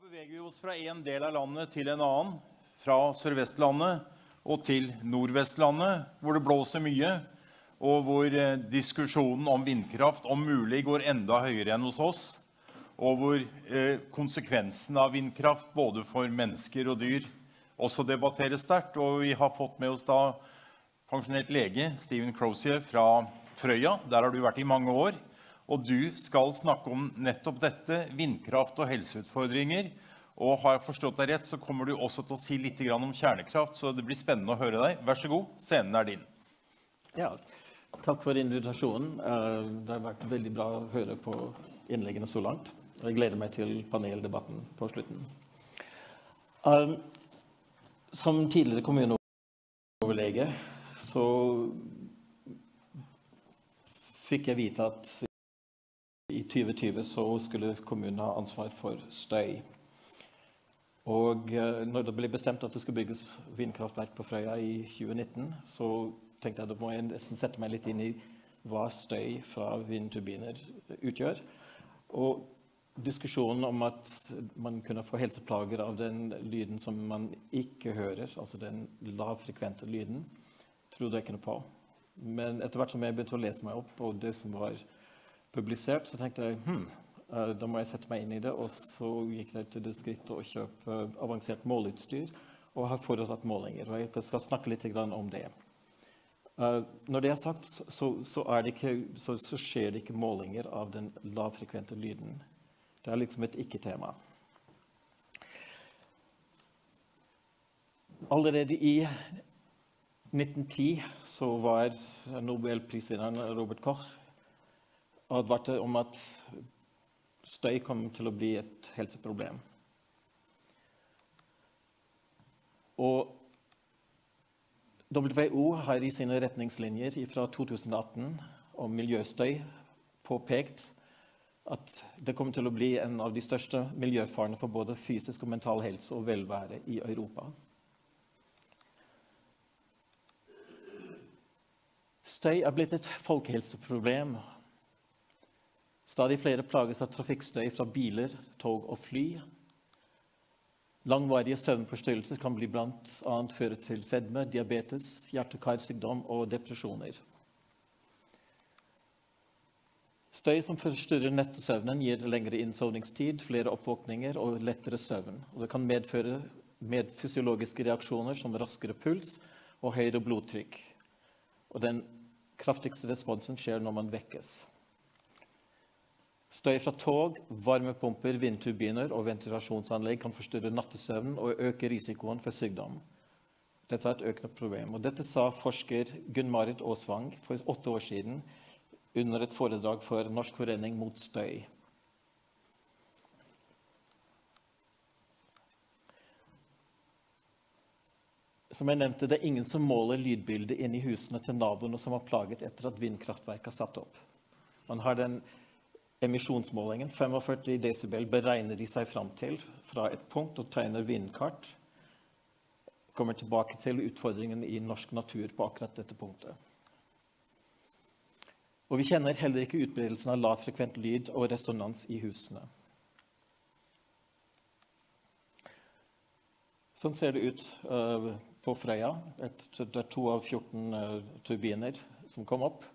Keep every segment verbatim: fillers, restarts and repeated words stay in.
beveger vi oss fra en del av landet til en annen, fra Sørvestlandet og til Nordvestlandet, hvor det blåser mye, og hvor eh, diskusjonen om vindkraft om mulig går enda høyere enn hos oss, og hvor eh, konsekvensen av vindkraft både for mennesker og dyr også debatteres sterkt. Og vi har fått med oss da pensjonert lege Stephen Crozier fra Frøya. Der har du vært i mange år. Og du skal snakke om nettopp dette, vindkraft og helseutfordringer. Og har jeg forstått deg rett, så kommer du også til å si litt om kjernekraft, så det blir spennende å høre deg. Vær så god, scenen er din. Ja, takk for invitasjonen. Det har vært veldig bra å høre på innleggene så langt. Jeg gleder meg til paneldebatten på slutten. Som tidligere kommuneoverlege så fikk jeg vite at i tjue tjue så skulle kommunen ha ansvar for støy. Og når det ble bestemt at det skulle bygges vindkraftverk på Frøya i tjue nitten, så tenkte jeg at da må jeg nesten sette meg litt inn i hva støy fra vindturbiner utgjør. Og diskusjonen om at man kunne få helseplager av den lyden som man ikke hører, altså den lavfrekvente lyden, trodde jeg ikke noe på. Men etter hvert som jeg begynte å lese meg opp på det som var publisert, så tenkte jeg, hm, da må jeg sette meg inn i det, og så gikk jeg til det skrittet å kjøpe avansert måleutstyr, og har foretatt målinger, og jeg skal snakke litt om det. Når det er sagt, så, så, er det ikke, så, så skjer det ikke målinger av den lavfrekvente lyden. Det er liksom et ikke-tema. Allerede i nitten ti så var Nobelprisvinneren Robert Koch advarte om at støy kom til å bli et helseproblem. Og W H O har i sine retningslinjer fra to tusen atten om miljøstøy påpekt at det kommer til å bli en av de største miljøfarene for både fysisk og mental helse og velvære i Europa. Støy er blitt et folkehelseproblem. Stadig flere plages av trafikkstøy fra biler, tog og fly. Langvarige søvnforstyrrelser kan bli blant annet føre til fedme, diabetes, hjerte-karsykdom og depresjoner. Støy som forstyrrer nettesøvnen gir lengre innsovningstid, flere oppvåkninger og lettere søvn. Og det kan medføre medfysiologiske reaksjoner som raskere puls og høyere blodtrykk. Og den kraftigste responsen skjer når man vekkes. Støy fra tog, varmepumper, vindturbiner og ventilasjonsanlegg kan forstyrre nattesøvnen og øke risikoen for sykdom. Dette er et økende problem, og dette sa forsker Gunn-Marit Aasvang for åtte år siden under et foredrag for Norsk forening mot støy. Som jeg nevnte, det er ingen som måler lydbildet inn i husene til naboene som var plaget etter at vindkraftverket er satt opp. Man har den emisjonsmålingen, førtifem desibel, beregner de seg frem til fra et punkt og tegner vindkart. Kommer tilbake til utfordringen i norsk natur på akkurat dette punktet. Og vi kjenner heller ikke utbredelsen av lavfrekvent lyd og resonans i husene. Sånn ser det ut uh, på Frøya. Et, det er to av fjorten uh, turbiner som kom opp.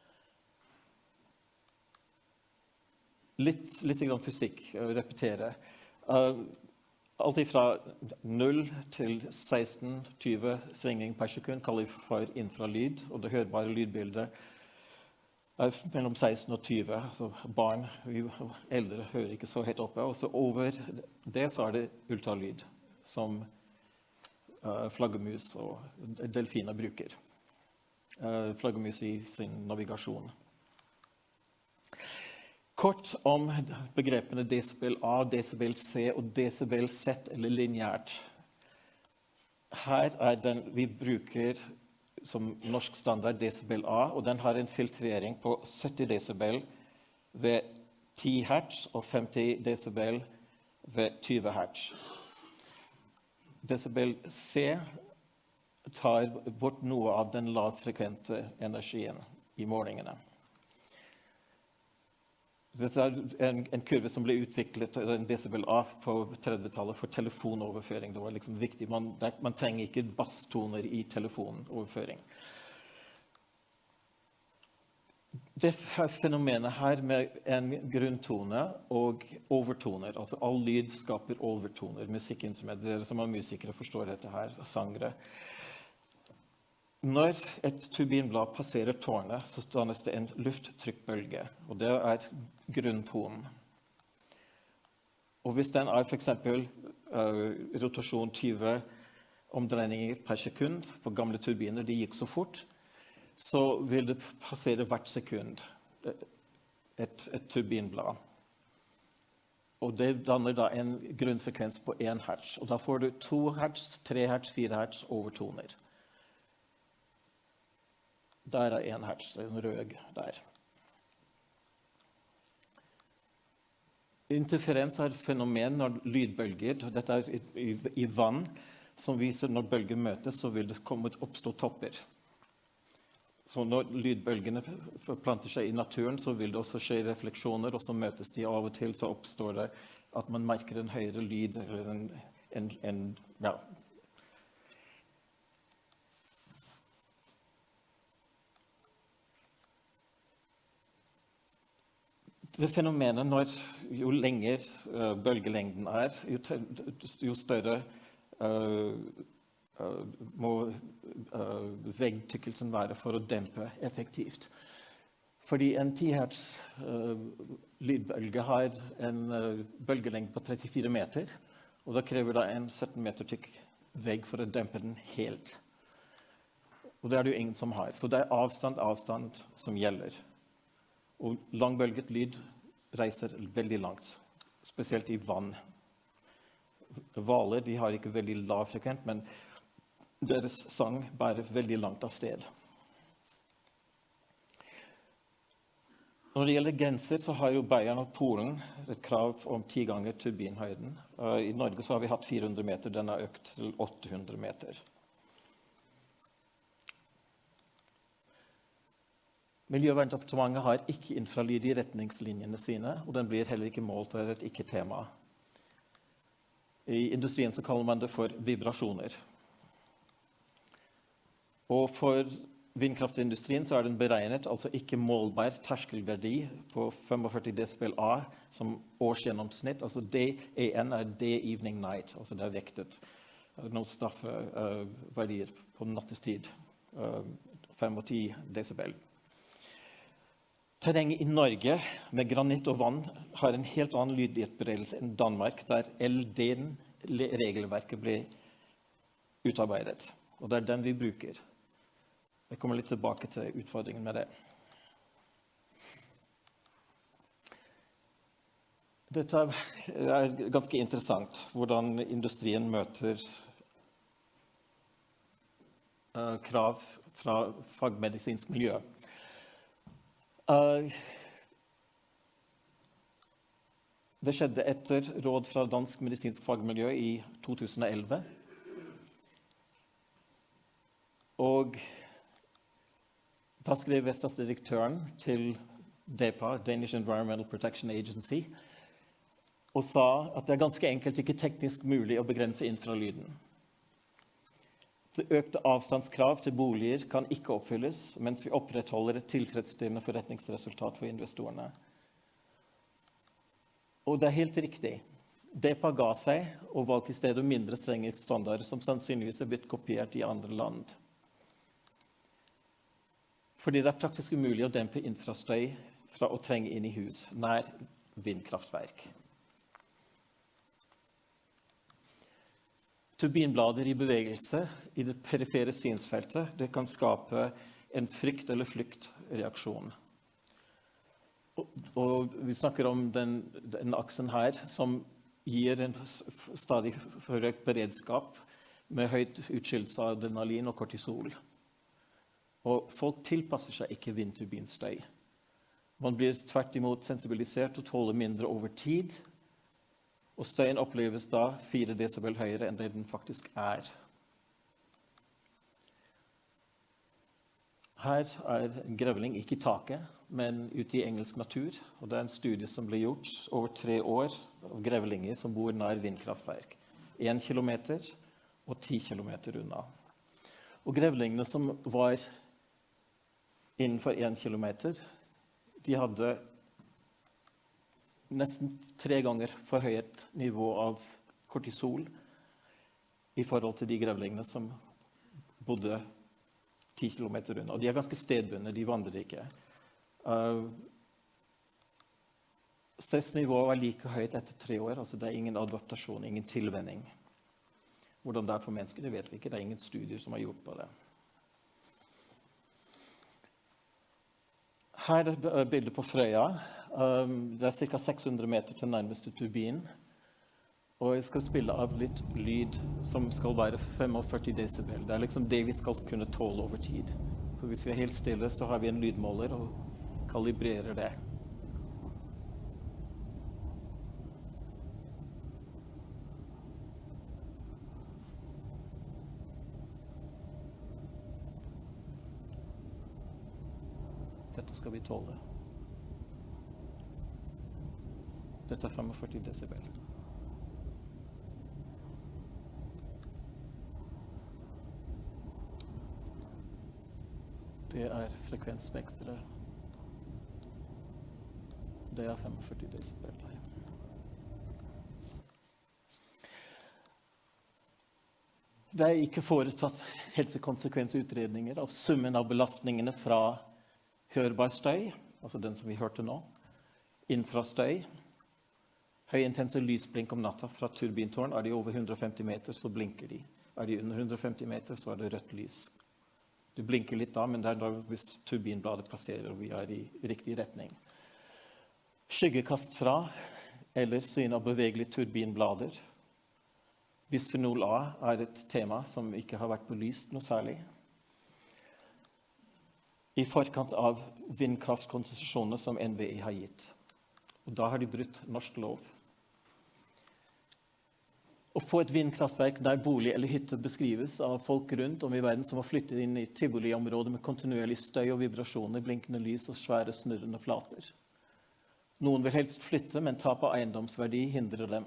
Litt, litt grann fysikk å repetere. Uh, alt fra null til seksten til tjue svingning per sekund kaller vi for infralyd, og det hørbare lydbildet er mellom seksten og tjue. Altså barn, vi eldre hører ikke så høyt oppe, og så over det så er det ultralyd, som uh, flaggermus og delfiner bruker. Uh, flaggermus i sin navigasjon. Kort om begrepene desibel A, desibel C og desibel Z eller lineært. Her er den vi bruker som norsk standard desibel A, og den har en filtrering på sytti desibel ved ti hertz og femti desibel ved tjue hertz. Desibel C tar bort noe av den lavfrekvente energien i målingene. Dette er en, en kurve som ble utviklet, en decibel A, på trettitallet for telefonoverføring. Det var liksom viktig. Man, der, man trenger ikke basstoner i telefonoverføring. Det fenomenet her med en grunntone og overtoner, altså all lyd skaper overtoner, musikkinstrument, dere som er musikere forstår dette her, sangere. Når et turbinblad passerer tårnet, så dannes det en lufttrykkbølge, og det er grunntonen. Og hvis den er for eksempel uh, rotasjon tyve omdreininger per sekund på gamle turbiner, de gikk så fort, så vil det passere hvert sekund et, et turbinblad. Og det danner da en grunnfrekvens på én hertz, og da får du to hertz, tre hertz, fire hertz overtoner. Der er en hertz, en rød der. Interferens er et fenomen når lydbølger, dette er i, i, i vann, som viser når bølger møtes, så vil det komme oppstå topper. Så når lydbølgene forplanter seg i naturen, så vil det også skje refleksjoner, og så møtes de av og til, så oppstår det at man merker en høyere lyd, eller en, en, en ja, det fenomenet når jo lenger uh, bølgelengden er, jo, jo større uh, uh, må uh, veggtykkelsen være for å dempe effektivt. Fordi en ti hertz uh, lydbølge har en uh, bølgelengde på trettifire meter, og da krever det en sytten meter tykk vegg for å dempe den helt. Og det er det jo ingen som har, så det er avstand, avstand som gjelder. Og langbølget lyd reiser veldig langt, spesielt i vann. Hvaler, de har ikke veldig lav frekvent, men deres sang bærer veldig langt av sted. Når det gjelder grenser, så har jo Bayern og Polen et krav om ti ganger turbinhøyden. I Norge så har vi hatt fire hundre meter, den har økt til åtte hundre meter. Miljøverndepartementet har ikke infralyd i retningslinjene sine, og den blir heller ikke målt av et ikke-tema. I industrien så kaller man det for vibrasjoner. Og for vindkraftindustrien så er den beregnet, altså ikke målbar terskelverdi på førtifem decibel A som årsgjennomsnitt, altså D E N er day, evening, night, altså det er vektet. Noen straffverdier uh, på nattestid, uh, fem og ti decibel. Terrenget i Norge med granitt og vann har en helt annen lydutbredelse enn Danmark, der L D-regelverket ble utarbeidet. Og det er den vi bruker. Jeg kommer litt tilbake til utfordringen med det. Dette er ganske interessant, hvordan industrien møter uh, krav fra fagmedisinsk miljø. Uh, det skjedde etter råd fra dansk medisinsk fagmiljø i to tusen og elleve. Og da skrev Vestas-direktøren til D E P A, Danish Environmental Protection Agency, og sa at det er ganske enkelt ikke teknisk mulig å begrense infralyden. Det økte avstandskrav til boliger kan ikke oppfylles, mens vi opprettholder et tilfredsstillende forretningsresultat for investorene. Og det er helt riktig. D E P A ga seg og valgte i stedet mindre strenge standarder som sannsynligvis er blitt kopiert i andre land. Fordi det er praktisk umulig å dempe infrastøy fra å trenge inn i hus nær vindkraftverk. Turbinblader i bevegelse i det perifere synsfeltet, det kan skape en frykt- eller flyktreaksjon. Og, og vi snakker om den, den aksen her som gir en stadig forøkt beredskap med høyt utskillelse av adrenalin og kortisol. Og folk tilpasser seg ikke vindturbinstøy. Man blir tvert imot sensibilisert og tåler mindre over tid, og støyen oppleves da fire decibel høyere enn det den faktisk er. Her er en grevling, ikke i taket, men ute i engelsk natur. Og det er en studie som ble gjort over tre år av grevlinger som bor nær vindkraftverk. En kilometer og ti kilometer unna. Og grevlingene som var innenfor en kilometer, de hadde nesten tre ganger forhøyet nivå av kortisol i forhold til de grevlingene som bodde ti kilometer unna. Og de er ganske stedbundne, de vandrer ikke. Uh, stressnivået er like høyt etter tre år, altså det er ingen adaptasjon, ingen tilvenning. Hvordan det er for mennesker, det vet vi ikke, det er ingen studier som har gjort på det. Her er bildet på Frøya. Um, det er ca. seks hundre meter til nærmeste turbin. Og jeg skal spille av litt lyd som skal være førtifem decibel. Det er liksom det vi skal kunne tåle over tid. Så hvis vi er helt stille, så har vi en lydmåler og kalibrerer det. Dette skal vi tåle. Dette er førtifem decibel. Det er frekvensspektret. Det er førtifem decibel. Det er ikke foretatt helsekonsekvensutredninger av summen av belastningene fra hørbar støy, altså den som vi hørte nå, infrastøy, høyintense lysblink om natta fra turbintårn. Er de over hundre og femti meter, så blinker de. Er de under hundre og femti meter, så er det rødt lys. Du blinker litt da, men det er da hvis turbinbladet passerer og vi er i riktig retning. Skyggekast fra, eller syn av bevegelige turbinblader. Bisphenol A er et tema som ikke har vært belyst noe særlig. I forkant av vindkraftkonsesjonene som N V E har gitt. Og da har de brutt norsk lov. Å få et vindkraftverk der bolig eller hytte beskrives av folk rundt om i verden som har flyttet inn i tivoli-områder med kontinuerlig støy og vibrasjoner, blinkende lys og svære snurrende flater. Noen vil helst flytte, men tap av eiendomsverdi hindrer dem.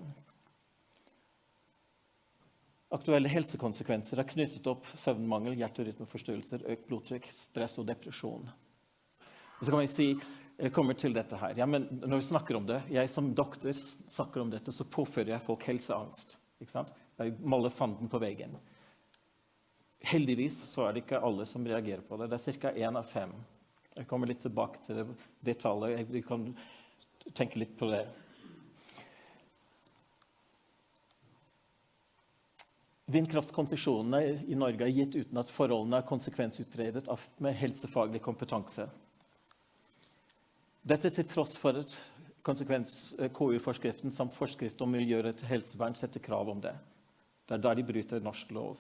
Aktuelle helsekonsekvenser er knyttet opp søvnmangel, hjerterytmeforstyrrelser, økt blodtrykk, stress og depresjon. Og så kan vi si, jeg kommer til dette her, ja, men når vi snakker om det, jeg som doktor snakker om dette, så påfører jeg folk helseangst. Ikke sant? Jeg maler fanden på veggen. Heldigvis så er det ikke alle som reagerer på det. Det er ca. en av fem. Jeg kommer litt tilbake til det, det tallet. Vi kan tenke litt på det. Vindkraftkonsesjonene i Norge er gitt uten at forholdene er konsekvensutredet med helsefaglig kompetanse. Dette til tross for at konsekvens-K U-forskriften samt forskrift om miljøret til helsevern setter krav om det. Det er der de bryter norsk lov.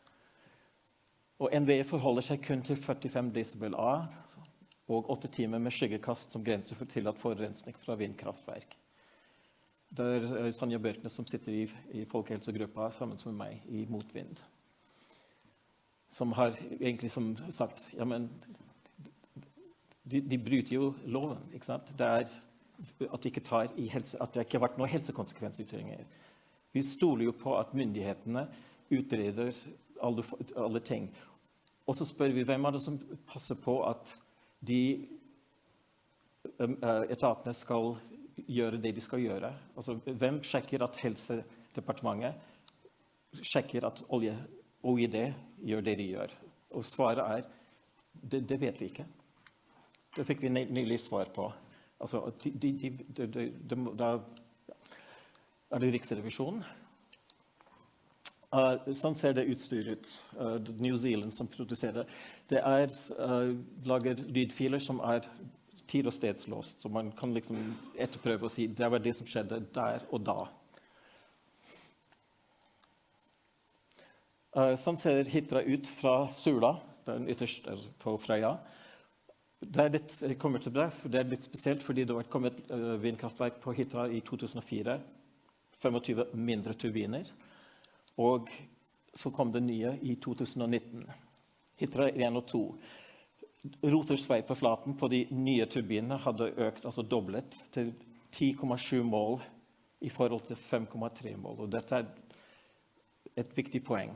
Og N V E forholder seg kun til førtifem decibel A og åtte timer med skyggekast som grenser for tillatt forurensning fra vindkraftverk. Det er Sonja Bjørknes som sitter i, i folkehelsegruppa sammen med meg i Motvind. Som har egentlig som sagt, ja, men de, de bryter jo loven, ikke sant? Det er at det ikke, tar i helse, at det ikke har vært noen helsekonsekvensutredninger. Vi stoler jo på at myndighetene utreder alle, alle ting. Og så spør vi, hvem er det som passer på at de um, etatene skal gjøre det de skal gjøre? Altså, hvem sjekker at Helsedepartementet sjekker at olje, O I D gjør det de gjør? Og svaret er, det, det vet vi ikke. Det fikk vi nylig svar på. Altså, de, de, de, de, de, de, da er det Riksrevisjonen. Uh, sånn ser det utstyr ut. Uh, New Zealand som produserer. Det er uh, lager lydfiler som er tid- og stedslåst, så man kan liksom etterprøve og si det var det som skjedde der og da. Uh, sånn ser Hitra ut fra Sula, den ytterst på Frøya. Det er litt, jeg kommer til det, for det er litt spesielt, fordi det har kommet uh, vindkraftverk på Hitra i to tusen og fire, tjuefem mindre turbiner, og så kom det nye i to tusen og nitten. Hitra en og to. Rotorsveipeflaten på de nye turbinene hadde økt, altså doblet, til ti komma sju mål i forhold til fem komma tre mål. Og dette er et viktig poeng.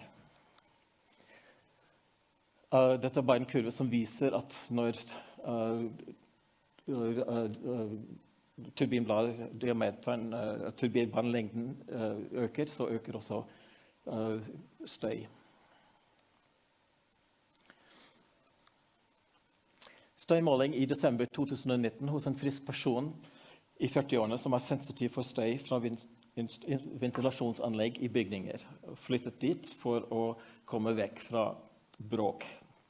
Uh, dette er bare en kurve som viser at når uh, uh, uh, turbinbladet, diameteren, uh, turbinbanelengden uh, øker, så øker også uh, støy. Støymåling i desember to tusen og nitten hos en frisk person i førti-årene som er sensitiv for støy fra ventilasjonsanlegg i bygninger. Flyttet dit for å komme vekk fra bråk.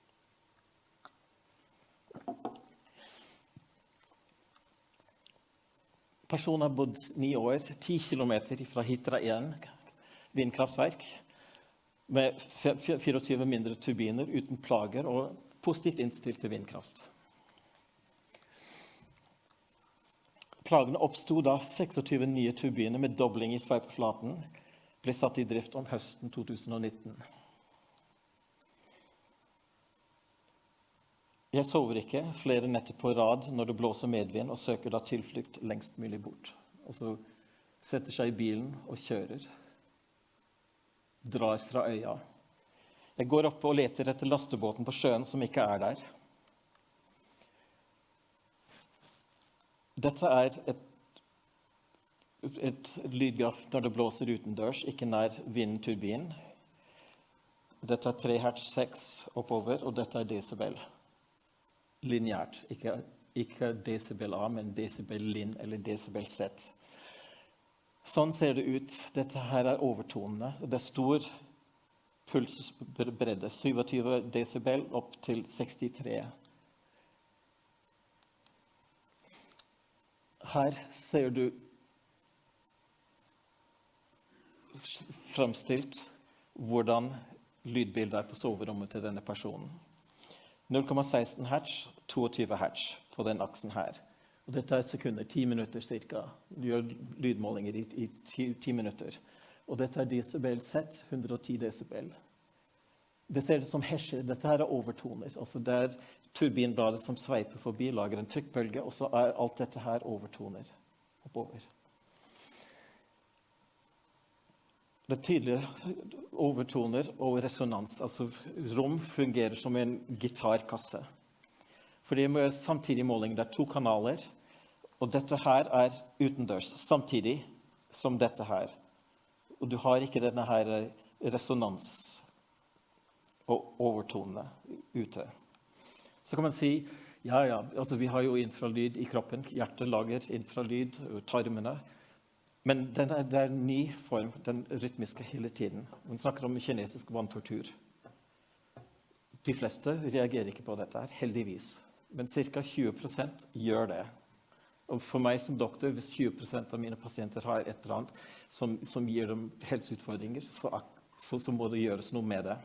Personen har bodd ni år, ti kilometer fra Hitra én vindkraftverk, med tjuefire mindre turbiner uten plager og positivt innstilt til vindkraft. Plagene oppstod da tjueseks nye turbiner med dobling i sveipeflaten ble satt i drift om høsten to tusen og nitten. Jeg sover ikke flere netter på rad når det blåser medvind og søker da tilflukt lengst mulig bort. Og så setter seg i bilen og kjører. Drar fra øya. Jeg går opp og leter etter lastebåten på sjøen som ikke er der. Dette er et, et lydgraf når det blåser utendørs, ikke nær vindturbinen. Dette er tre hertz seks oppover, og dette er decibel. Lineært, ikke, ikke decibel A, men decibel lin eller decibel Z. Sånn ser det ut. Dette her er overtonene. Det er stor pulsbredde, tjuesju decibel opp til sekstitre. Her ser du fremstilt hvordan lydbildet er på soverommet til denne personen. null komma seksten hertz, tjueto hertz på den aksen her. Og dette er sekunder, ti minutter cirka. Du gjør lydmålinger i, i ti, ti minutter. Og dette er decibel Z, hundre og ti decibel. Det ser ut som hesjer. Dette her er overtoner. Altså det er turbinbladet som sveiper forbi, lager en trykkbølge, og så er alt dette her overtoner oppover. Det er tydelige overtoner og resonans. Altså rom fungerer som en gitarkasse. Fordi vi må gjøre samtidig måling. Det er to kanaler, og dette her er utendørs, samtidig som dette her. Og du har ikke denne her resonans og overtonene ute. Så kan man si, ja, ja, altså vi har jo infralyd i kroppen, hjertet lager infralyd, tarmene, men den er, det er en ny form, den rytmiske hele tiden. Man snakker om kinesisk vanntortur. De fleste reagerer ikke på dette her, heldigvis, men cirka tjue prosent gjør det. Og for meg som doktor, hvis tjue prosent av mine pasienter har et eller annet som, som gir dem helseutfordringer, så, så, så må det gjøres noe med det.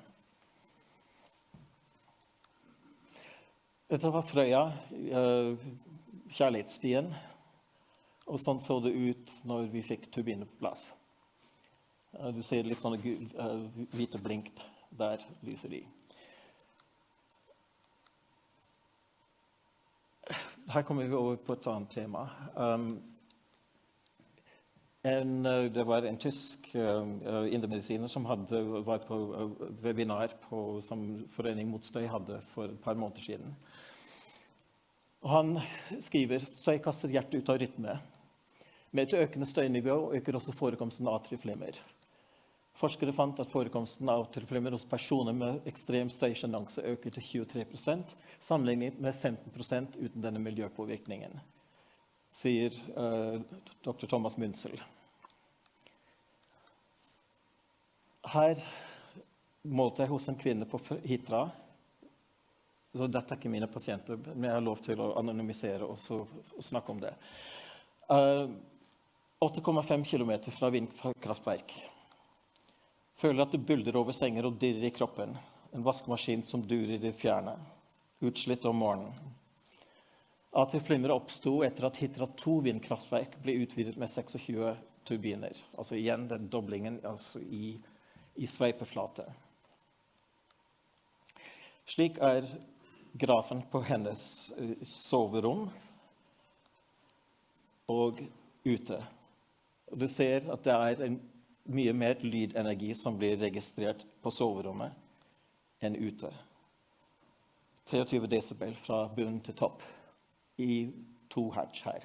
Dette var Frøya, kjærlighetsstien, og sånn så det ut når vi fikk turbiner på plass. Du ser litt sånne hvite blink der lyser de. Her kommer vi over på et annet tema. Um, en, det var en tysk uh, indremedisiner som hadde, var på uh, webinar på, som Forening mot støy hadde for et par måneder siden. Og han skriver, støy kaster hjertet ut av rytme. Med et økende støynivå øker også forekomsten av atrieflimmer. Forskere fant at forekomsten av atrieflimmer hos personer med ekstrem støysjenanse øker til tjuetre prosent, sammenlignet med femten prosent uten denne miljøpåvirkningen, sier uh, doktor Thomas Munzel. Her målte jeg hos en kvinne på Hitra. Så dette er ikke mine pasienter, men jeg har lov til å anonymisere og, så, og snakke om det. Uh, åtte komma fem kilometer fra vindkraftverk. Føler at det bulder over senger og dirrer i kroppen. En vaskemaskin som durer i det fjerne. Utslitt om morgenen. Atrieflimmer oppstod etter at Hitra to vindkraftverk ble utvidet med tjueseks turbiner. Altså igjen den doblingen altså i, i sveipeflate. Slik er grafen på hennes soverom og ute. Og du ser at det er en, mye mer lydenergi som blir registrert på soverommet enn ute. treogtyve decibel fra bunn til topp i to hertz her.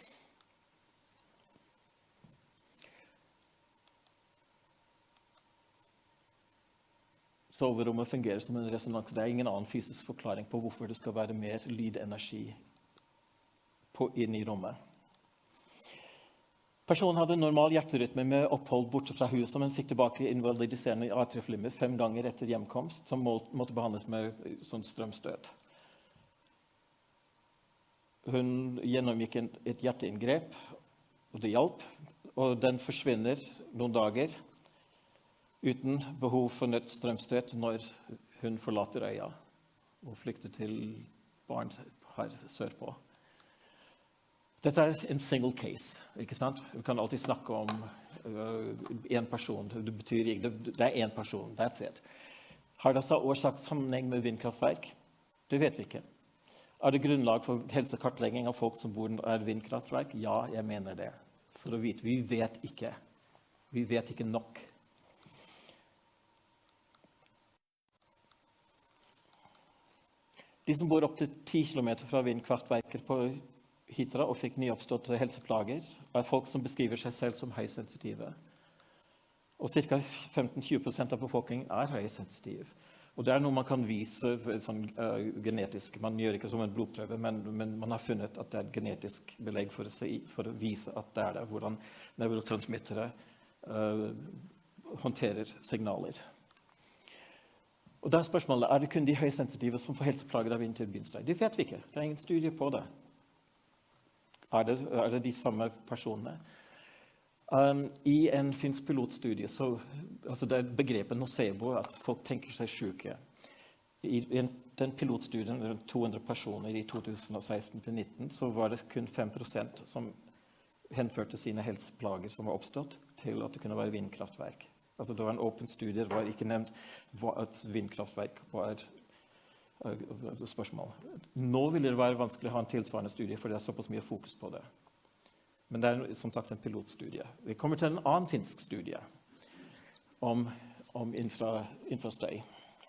Soverommet fungerer som en resonans. Det er ingen annen fysisk forklaring på hvorfor det skal være mer lydenergi på, inn i rommet. Personen hadde normal hjerterytme med opphold borte fra huset, men fikk tilbake invalidiserende atrieflimmer fem ganger etter hjemkomst, som må, måtte behandles med sånn strømstøt. Hun gjennomgikk en, et hjerteinngrep, og det hjalp, og den forsvinner noen dager uten behov for nødt strømstøt når hun forlater øya og flykter til barn her sørpå. Dette er en single case, ikke sant? Vi kan alltid snakke om uh, en person. Det betyr ikke, det, det er en person, that's it. Har det så årsakssammenheng med vindkraftverk? Det vet vi ikke. Er det grunnlag for helsekartlegging av folk som bor i vindkraftverk? Ja, jeg mener det. For å vite, vi vet ikke. Vi vet ikke nok. De som bor opp til ti kilometer fra vindkraftverker på Hitra og fikk nyoppståtte helseplager, er folk som beskriver seg selv som høysensitive. Og ca. femten til tjue prosent av befolkningen er høysensitiv. Og det er noe man kan vise sånn, uh, genetisk. Man gjør ikke som en blodprøve, men, men man har funnet at det er genetisk belegg for å, si, for å vise at det er det, hvordan neurotransmittere uh, håndterer signaler. Og da er spørsmålet, er det kun de høysensitive som får helseplager av vindturbinstøy? Det vet vi ikke. Det er ingen studie på det. Er det, er det de samme personene? Um, I en finsk pilotstudie, så, altså det er begrepet nocebo, at folk tenker seg syke. I en, den pilotstudien, rundt to hundre personer i to tusen og seksten til nitten, så var det kun fem prosent som henførte sine helseplager som var oppstått til at det kunne være vindkraftverk. Altså det var en åpen studie, det var ikke nevnt at vindkraftverk var uh, spørsmål. Nå vil det være vanskelig å ha en tilsvarende studie, for det er såpass mye fokus på det. Men det er som sagt en pilotstudie. Vi kommer til en annen finsk studie om, om infra, infrastøy.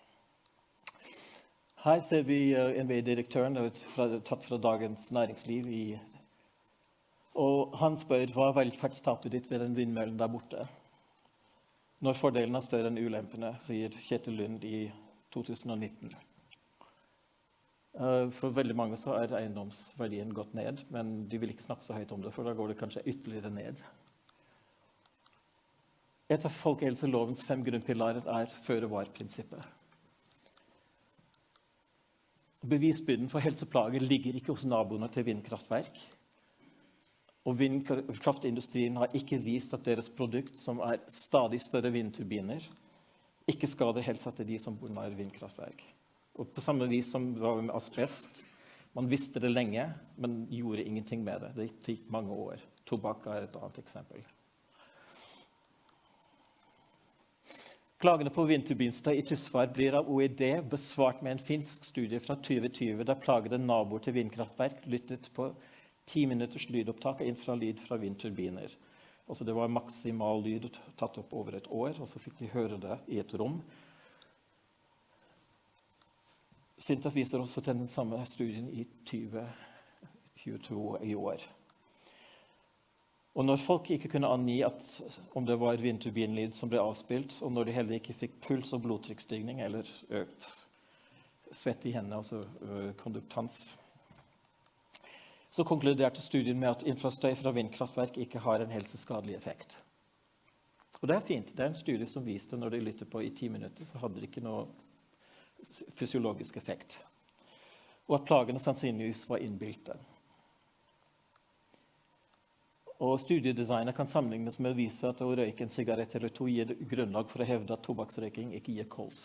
Her ser vi uh, N V I-direktøren, tatt fra Dagens Næringsliv, i, og han spør, hva er velferdstapet ditt ved den vindmøllen der borte? Når fordelen er større enn ulempene, sier Kjetil Lund i to tusen og nitten. For veldig mange så er eiendomsverdien gått ned, men de vil ikke snakke så høyt om det, for da går det kanskje ytterligere ned. Et av folkehelselovens fem grunnpilarer er føre-var-prinsippet. Bevisbyrden for helseplager ligger ikke hos naboene til vindkraftverk. Og vindkraftindustrien har ikke vist at deres produkt, som er stadig større vindturbiner, ikke skader helsa til de som bor nær vindkraftverk. Og på samme vis som det var med asbest, man visste det lenge, men gjorde ingenting med det. Det gikk mange år. Tobakk er et annet eksempel. Klagene på vindturbinstøy i Tysvær blir av O E D besvart med en finsk studie fra tjue tjue, der plagede naboer til vindkraftverk lyttet på ti minutters lydopptak av infralyd fra vindturbiner. Altså det var maksimal lyd tatt opp over et år, og så fikk de høre det i et rom. SINTEF viser også til den samme studien i tjue tjueto i år. Og når folk ikke kunne angi at om det var vindturbinlyd som ble avspilt, og når de heller ikke fikk puls- og blodtrykksstigning eller økt svett i hendene, altså konduktans, så konkluderte studien med at infrastøy fra vindkraftverk ikke har en helseskadelig effekt. Og det er fint. Det er en studie som viste når de lyttet på i ti minutter, så hadde det ikke noe fysiologisk effekt. Og at plagene sannsynligvis var innbilte. Og studiedesignet kan sammenlignes med å vise at å røyke en sigarett eller to gir grunnlag for å hevde at tobakksrøyking ikke gir kols.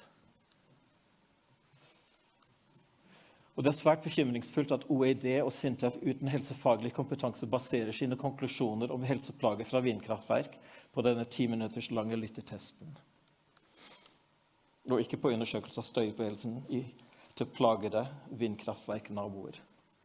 Og det er svært bekymringsfullt at O E D og SINTEF uten helsefaglig kompetanse baserer sine konklusjoner om helseplager fra vindkraftverk på denne ti minutters lange lyttetesten. Og ikke på undersøkelse av støyopplevelsen i til plagede vindkraftverknaboer.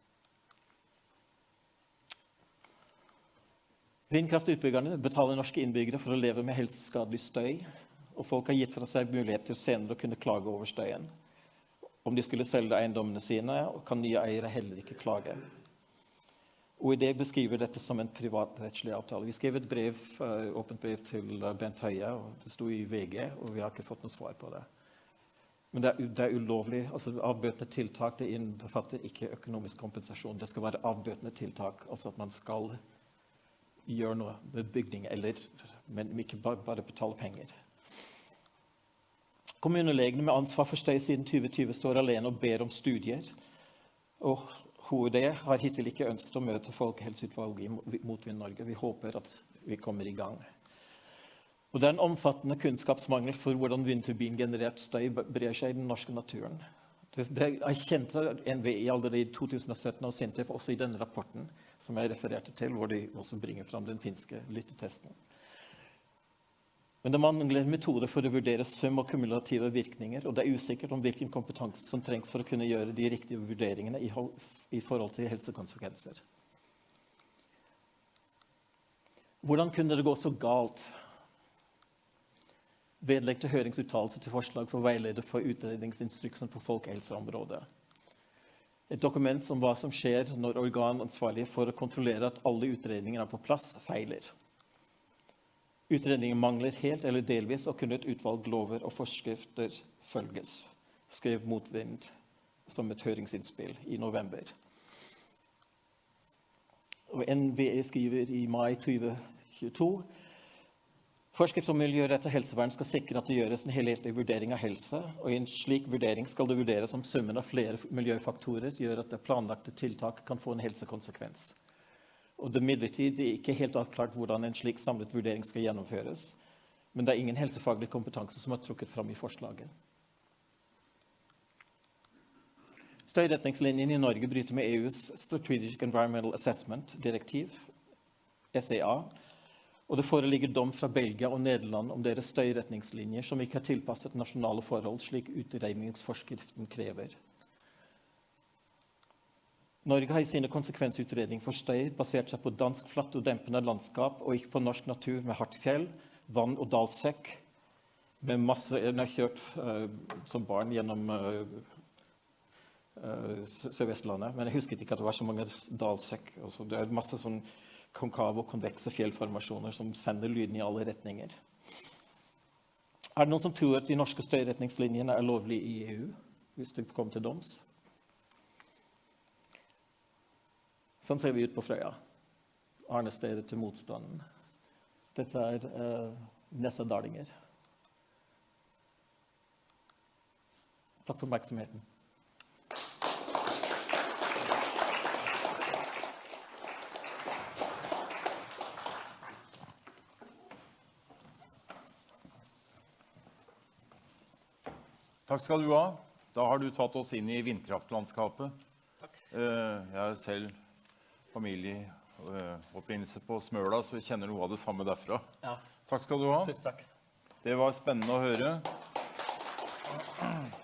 Vindkraftutbyggerne betaler norske innbyggere for å leve med helseskadelig støy, og folk har gitt fra seg mulighet til senere å kunne klage over støyen. Om de skulle selge eiendommene sine, kan nye eiere heller ikke klage. O E D beskriver dette som en privatrettslig avtale. Vi skrev et brev, åpent brev til Bent Høie, og det sto i V G, og vi har ikke fått noe svar på det. Men det er, det er ulovlig, altså avbøtende tiltak, det innbefatter ikke økonomisk kompensasjon. Det skal være avbøtende tiltak, altså at man skal gjøre noe med bygning, eller, men ikke bare, bare betale penger. Kommunelegene med ansvar for støy siden tjue tjue står alene og ber om studier, og O E D har hittil ikke ønsket å møte Folkehelseutvalget i Motvind Norge. Vi håper at vi kommer i gang. Og det er en omfattende kunnskapsmangel for hvordan vindturbin-generert støy brer seg i den norske naturen. Det, det er kjent av N V E allerede i to tusen og sytten og SINTEF, også i denne rapporten som jeg refererte til, hvor de også bringer fram den finske lyttetesten. Men det mangler metode for å vurdere sum og kumulative virkninger, og det er usikkert om hvilken kompetanse som trengs for å kunne gjøre de riktige vurderingene i, i forhold til helsekonsekvenser. Hvordan kunne det gå så galt? Vedlegg til høringsuttalelse til forslag for veileder for utredningsinstruksen på folkehelseområdet. Et dokument om hva som skjer når organ ansvarlig for å kontrollere at alle utredninger er på plass, feiler. Utredningen mangler helt eller delvis, og kunne et utvalg lover og forskrifter følges, skrev Motvind som et høringsinnspill i november. Og N V E skriver i mai tjue tjueto, forskrift om miljørett og helsevern skal sikre at det gjøres en helhetlig vurdering av helse, og i en slik vurdering skal det vurderes om summen av flere miljøfaktorer gjør at det planlagte tiltak kan få en helsekonsekvens. Og det midlertidig er ikke helt avklart hvordan en slik samlet vurdering skal gjennomføres, men det er ingen helsefaglig kompetanse som er trukket fram i forslaget. Støyretningslinjen i Norge bryter med E U's Strategic Environmental Assessment-direktiv, S E A, og det foreligger dom fra Belgia og Nederland om deres støyretningslinjer som ikke er tilpasset nasjonale forhold, slik utregningsforskriften krever. Norge har i sine konsekvensutredninger for støy basert seg på dansk flatt og dempende landskap, og ikke på norsk natur med hardt fjell, vann og dalsøkk, med masse, jeg har kjørt uh, som barn gjennom uh, uh, Sør-Vestlandet, men jeg husket ikke at det var så mange dalsøkk. Altså, det er masse sånn konkave og konvekse fjellformasjoner som sender lyden i alle retninger. Er det noen som tror at de norske støyretningslinjene er lovlige i E U, hvis du kommer til doms? Sånn ser vi ut på Frøya. Arnestedet til motstanden. Dette er eh, Nessadalinger. Takk for oppmerksomheten. Takk skal du ha. Da har du tatt oss inn i vindkraftlandskapet. Takk. Jeg er selv familieopprinnelse på Smøla, så vi kjenner noe av det samme derfra. Ja. Takk skal du ha. Tusen takk. Det var spennende å høre.